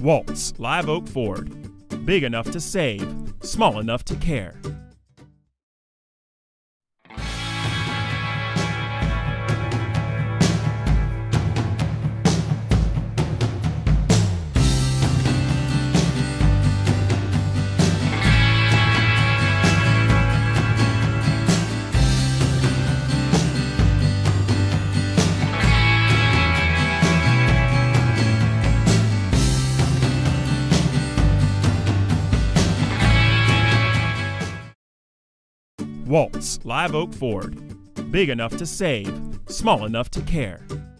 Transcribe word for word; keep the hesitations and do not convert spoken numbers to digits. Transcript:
Walt's Live Oak Ford. Big enough to save, small enough to care. Walt's Live Oak Ford. Big enough to save, small enough to care.